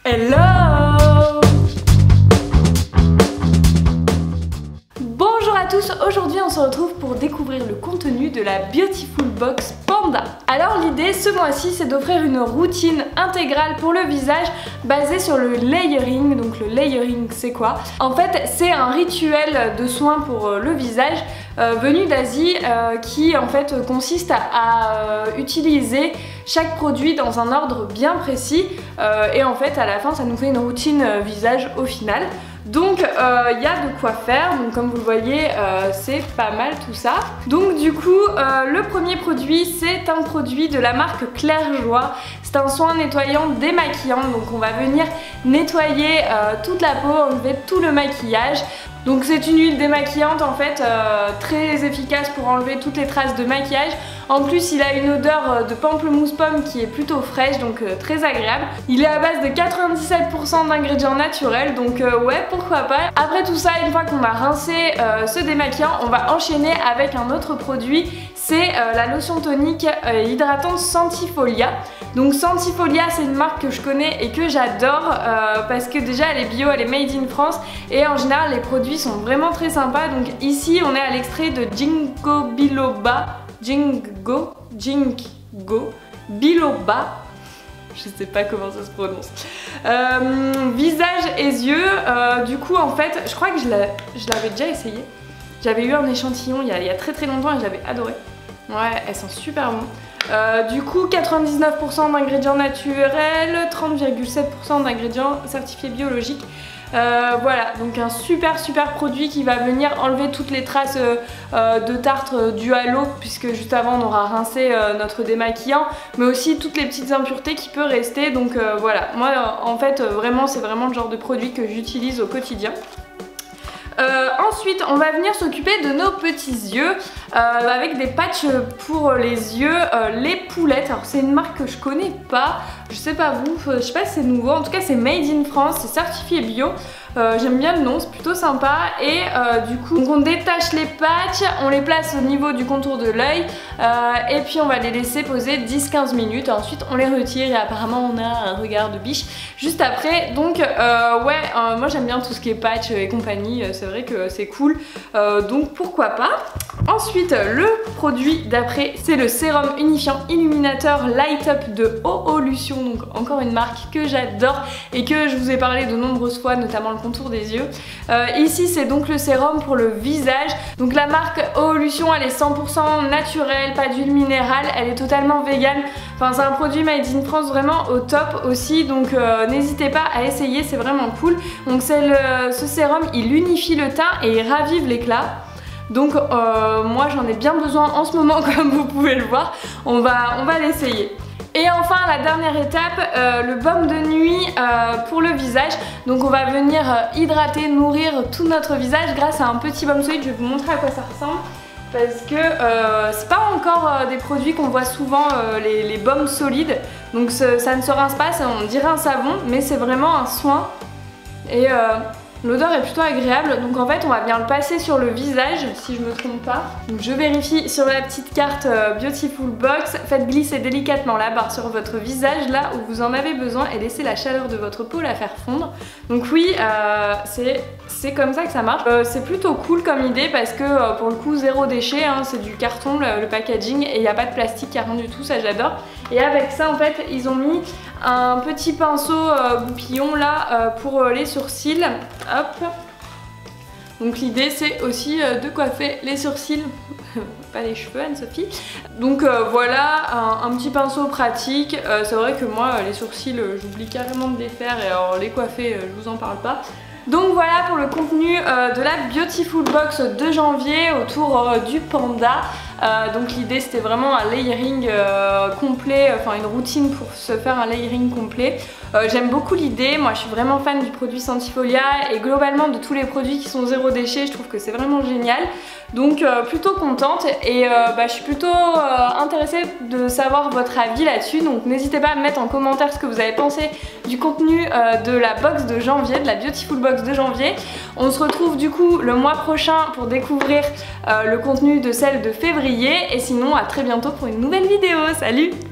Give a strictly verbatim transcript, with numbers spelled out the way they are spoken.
Hello! Bonjour à tous, aujourd'hui on se retrouve pour découvrir le contenu de la Beautiful Box Panda. Alors l'idée ce mois-ci c'est d'offrir une routine intégrale pour le visage basée sur le layering. Donc le layering c'est quoi? En fait c'est un rituel de soins pour le visage euh, venu d'Asie euh, qui en fait consiste à, à euh, utiliser chaque produit dans un ordre bien précis euh, et en fait à la fin ça nous fait une routine euh, visage au final. Donc il euh, y a de quoi faire, donc comme vous le voyez euh, c'est pas mal tout ça. Donc du coup euh, le premier produit c'est un produit de la marque Claire Joie. C'est un soin nettoyant démaquillant, donc on va venir nettoyer euh, toute la peau, enlever tout le maquillage. Donc c'est une huile démaquillante en fait euh, très efficace pour enlever toutes les traces de maquillage. En plus il a une odeur de pamplemousse pomme qui est plutôt fraîche, donc euh, très agréable. Il est à base de quatre-vingt-dix-sept pour cent d'ingrédients naturels, donc euh, ouais pourquoi pas. Après tout ça, une fois qu'on a rincé euh, ce démaquillant, on va enchaîner avec un autre produit. C'est euh, la lotion tonique euh, hydratante Sentifolia. Donc Sentifolia c'est une marque que je connais et que j'adore euh, parce que déjà elle est bio, elle est made in France et en général les produits sont vraiment très sympas. Donc ici on est à l'extrait de Ginkgo biloba, Ginkgo, Ginkgo biloba. Je sais pas comment ça se prononce. Euh, visage et yeux, euh, du coup en fait je crois que je l'avais déjà essayé. J'avais eu un échantillon il y, a, il y a très très longtemps et j'avais adoré. Ouais, elles sont super bon. Euh, du coup quatre-vingt-dix-neuf pour cent d'ingrédients naturels, trente virgule sept pour cent d'ingrédients certifiés biologiques. Euh, voilà, donc un super super produit qui va venir enlever toutes les traces euh, de tartre dues à l'eau, puisque juste avant on aura rincé euh, notre démaquillant, mais aussi toutes les petites impuretés qui peuvent rester. Donc euh, voilà, moi en fait vraiment c'est vraiment le genre de produit que j'utilise au quotidien. Euh, ensuite on va venir s'occuper de nos petits yeux euh, avec des patchs pour les yeux, euh, les poulettes. Alors c'est une marque que je connais pas, je sais pas vous, je sais pas si c'est nouveau, en tout cas c'est made in France, c'est certifié bio. Euh, J'aime bien le nom, c'est plutôt sympa. Et euh, du coup donc on détache les patchs, on les place au niveau du contour de l'œil euh, et puis on va les laisser poser dix à quinze minutes. Ensuite on les retire et apparemment on a un regard de biche juste après. Donc euh, ouais, euh, moi j'aime bien tout ce qui est patch et compagnie, c'est vrai que c'est cool, euh, donc pourquoi pas. Ensuite le produit d'après c'est le sérum unifiant illuminateur Light Up de Oolution, donc encore une marque que j'adore et que je vous ai parlé de nombreuses fois, notamment le contour des yeux. Euh, ici c'est donc le sérum pour le visage. Donc la marque Oolution elle est cent pour cent naturelle, pas d'huile minérale, elle est totalement vegan. Enfin c'est un produit made in France vraiment au top aussi, donc euh, n'hésitez pas à essayer, c'est vraiment cool. Donc c'est le, ce sérum il unifie le teint et il ravive l'éclat. Donc euh, moi j'en ai bien besoin en ce moment comme vous pouvez le voir, on va, on va l'essayer. Et enfin la dernière étape, euh, le baume de nuit euh, pour le visage. Donc on va venir euh, hydrater, nourrir tout notre visage grâce à un petit baume solide. Je vais vous montrer à quoi ça ressemble parce que euh, c'est pas encore euh, des produits qu'on voit souvent, euh, les, les baumes solides. Donc ça ne se rince pas, ça, on dirait un savon mais c'est vraiment un soin et euh, l'odeur est plutôt agréable. Donc en fait on va bien le passer sur le visage si je me trompe pas. Donc je vérifie sur la petite carte euh, Beautiful Box. Faites glisser délicatement la barre sur votre visage là où vous en avez besoin et laissez la chaleur de votre peau la faire fondre. Donc oui euh, c'est comme ça que ça marche. Euh, c'est plutôt cool comme idée parce que euh, pour le coup zéro déchet, hein, c'est du carton le, le packaging et il n'y a pas de plastique, il n'y a rien du tout, ça j'adore. Et avec ça en fait ils ont mis un petit pinceau euh, goupillon là euh, pour euh, les sourcils. Hop. Donc l'idée c'est aussi euh, de coiffer les sourcils, pas les cheveux Anne-Sophie. Donc euh, voilà un, un petit pinceau pratique. Euh, c'est vrai que moi les sourcils euh, j'oublie carrément de les faire et alors les coiffer euh, je vous en parle pas. Donc voilà pour le contenu euh, de la Beautiful Box de janvier autour euh, du panda. Euh, donc l'idée c'était vraiment un layering euh, complet, enfin une routine pour se faire un layering complet. Euh, J'aime beaucoup l'idée, moi je suis vraiment fan du produit Sentifolia et globalement de tous les produits qui sont zéro déchet, je trouve que c'est vraiment génial. Donc euh, plutôt contente et euh, bah, je suis plutôt euh, intéressée de savoir votre avis là-dessus. Donc n'hésitez pas à me mettre en commentaire ce que vous avez pensé du contenu euh, de la box de janvier, de la Beautiful Box de janvier. On se retrouve du coup le mois prochain pour découvrir euh, le contenu de celle de février et sinon à très bientôt pour une nouvelle vidéo. Salut!